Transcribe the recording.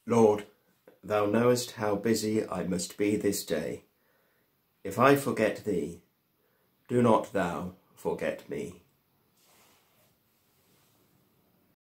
Lord, thou knowest how busy I must be this day. If I forget thee, do not thou forget me.